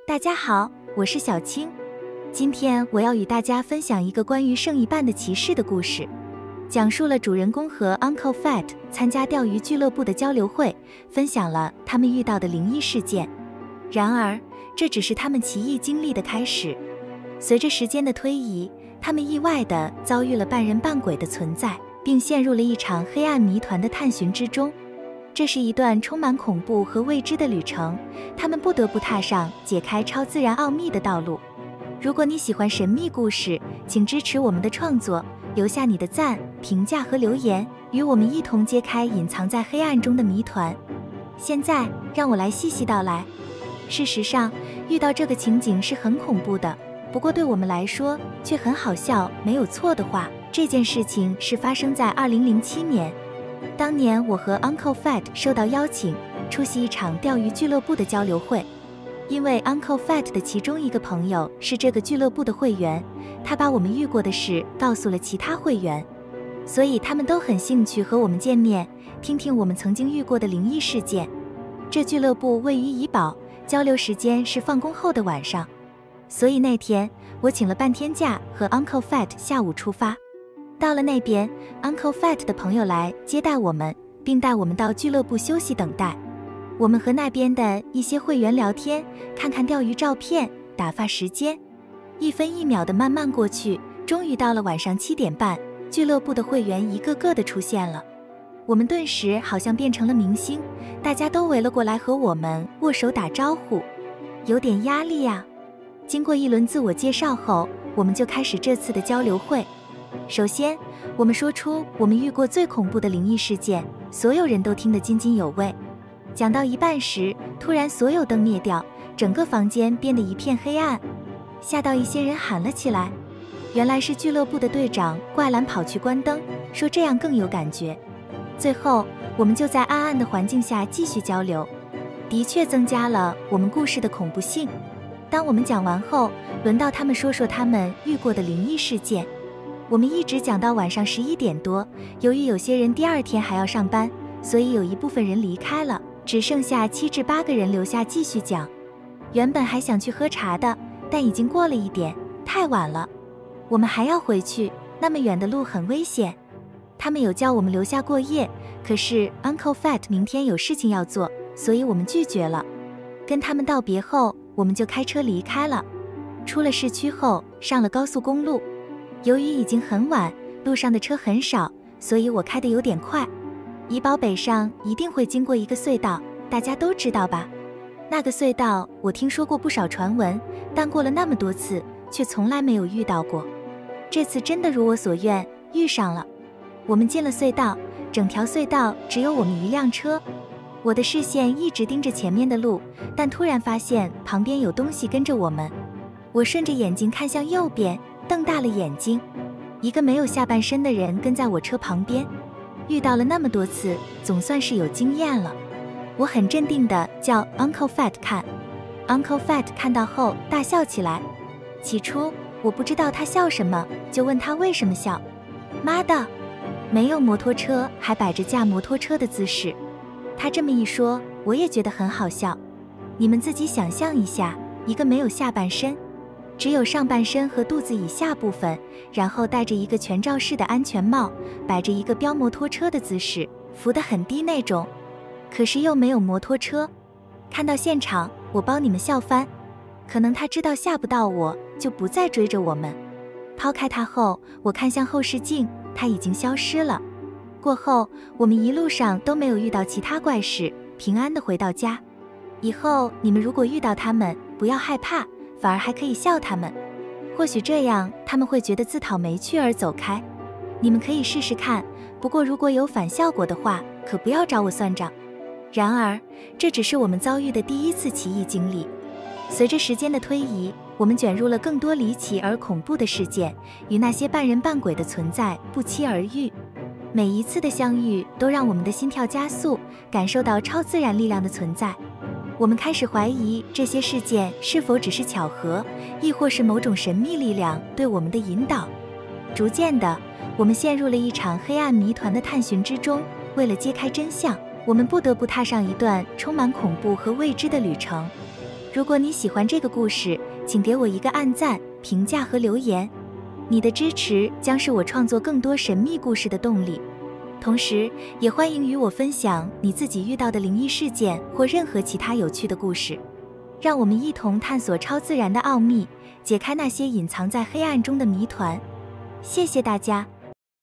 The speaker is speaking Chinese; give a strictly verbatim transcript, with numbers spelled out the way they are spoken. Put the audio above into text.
大家好，我是小青。今天我要与大家分享一个关于剩一半的骑士的故事，讲述了主人公和 Uncle Fat 参加钓鱼俱乐部的交流会，分享了他们遇到的灵异事件。然而，这只是他们奇异经历的开始。随着时间的推移，他们意外地遭遇了半人半鬼的存在，并陷入了一场黑暗谜团的探寻之中。这是一段充满恐怖和未知的旅程，他们不得不踏上解开超自然奥秘的道路。如果你喜欢神秘故事，请支持我们的创作，留下你的赞、评价和留言，与我们一同揭开隐藏在黑暗中的谜团。现在，让我来细细道来。事实上，遇到这个情景是很恐怖的，不过对我们来说却很好笑。没有错的话，这件事情是发生在二零零七年。当年我和 Uncle Fat 受到邀请，出席一场钓鱼俱乐部的交流会。因为 Uncle Fat 的其中一个朋友是这个俱乐部的会员，他把我们遇过的事告诉了其他会员，所以他们都很兴趣和我们见面，听听我们曾经遇过的灵异事件。这俱乐部位于怡保，交流时间是放工后的晚上，所以那天我请了半天假，和 Uncle Fat 下午出发。到了那边 ，Uncle Fat 的朋友来接待我们，并带我们到俱乐部休息等待。我们和那边的一些会员聊天，看看钓鱼照片，打发时间。一分一秒的慢慢过去，终于到了晚上七点半，俱乐部的会员一个个的出现了。我们顿时好像变成了明星，大家都围了过来和我们握手打招呼，有点压力呀。经过一轮自我介绍后，我们就开始这次的交流会。首先，我们说出我们遇过最恐怖的灵异事件，所有人都听得津津有味。讲到一半时，突然所有灯灭掉，整个房间变得一片黑暗，吓到一些人喊了起来。原来是俱乐部的队长怪兰跑去关灯，说这样更有感觉。最后，我们就在暗暗的环境下继续交流，的确增加了我们故事的恐怖性。当我们讲完后，轮到他们说说他们遇过的灵异事件。我们一直讲到晚上十一点多，由于有些人第二天还要上班，所以有一部分人离开了，只剩下七至八个人留下继续讲。原本还想去喝茶的，但已经过了一点，太晚了。我们还要回去，那么远的路很危险。他们有叫我们留下过夜，可是 Uncle Fat 明天有事情要做，所以我们拒绝了。跟他们道别后，我们就开车离开了。出了市区后，上了高速公路。由于已经很晚，路上的车很少，所以我开得有点快。怡保北上一定会经过一个隧道，大家都知道吧？那个隧道我听说过不少传闻，但过了那么多次，却从来没有遇到过。这次真的如我所愿，遇上了。我们进了隧道，整条隧道只有我们一辆车。我的视线一直盯着前面的路，但突然发现旁边有东西跟着我们。我顺着眼睛看向右边，瞪大了眼睛，一个没有下半身的人跟在我车旁边。遇到了那么多次，总算是有经验了。我很镇定地叫 Uncle Fat 看 ，Uncle Fat 看到后大笑起来。起初我不知道他笑什么，就问他为什么笑。妈的，没有摩托车还摆着驾摩托车的姿势。他这么一说，我也觉得很好笑。你们自己想象一下，一个没有下半身，只有上半身和肚子以下部分，然后戴着一个全罩式的安全帽，摆着一个飙摩托车的姿势，浮得很低那种，可是又没有摩托车。看到现场，我帮你们笑翻。可能他知道吓不到我，就不再追着我们。抛开他后，我看向后视镜，他已经消失了。过后，我们一路上都没有遇到其他怪事，平安地回到家。以后你们如果遇到他们，不要害怕，反而还可以笑他们，或许这样他们会觉得自讨没趣而走开。你们可以试试看，不过如果有反效果的话，可不要找我算账。然而，这只是我们遭遇的第一次奇异经历。随着时间的推移，我们卷入了更多离奇而恐怖的事件，与那些半人半鬼的存在不期而遇。每一次的相遇都让我们的心跳加速，感受到超自然力量的存在。我们开始怀疑这些事件是否只是巧合，亦或是某种神秘力量对我们的引导。逐渐的，我们陷入了一场黑暗谜团的探寻之中。为了揭开真相，我们不得不踏上一段充满恐怖和未知的旅程。 如果你喜欢这个故事，请给我一个按赞、评价和留言。你的支持将是我创作更多神秘故事的动力。同时，也欢迎与我分享你自己遇到的灵异事件或任何其他有趣的故事。让我们一同探索超自然的奥秘，解开那些隐藏在黑暗中的谜团。谢谢大家。